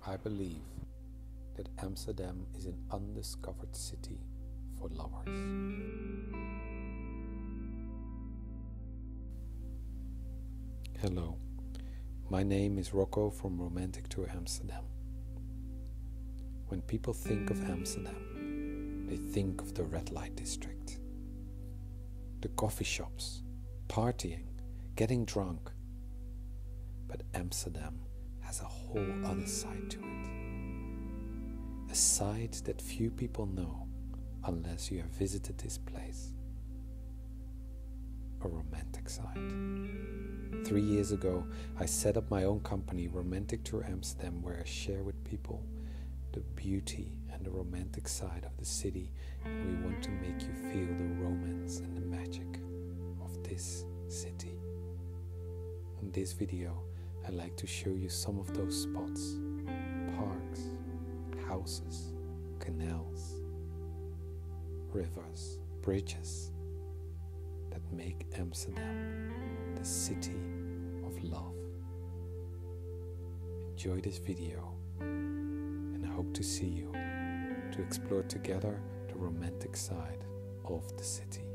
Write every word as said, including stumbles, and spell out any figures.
I believe that Amsterdam is an undiscovered city for lovers. Hello, my name is Rocco from Romantic Tour Amsterdam. When people think of Amsterdam, they think of the red light district, the coffee shops, partying, getting drunk. But Amsterdam has a whole other side to it. A side that few people know unless you have visited this place. A romantic side. Three years ago, I set up my own company, Romantic Tour Amsterdam, where I share with people the beauty and the romantic side of the city, and we want to make you feel the romance and the magic of this city. In this video, I'd like to show you some of those spots, parks, houses, canals, rivers, bridges that make Amsterdam the city of love. Enjoy this video and I hope to see you to explore together the romantic side of the city.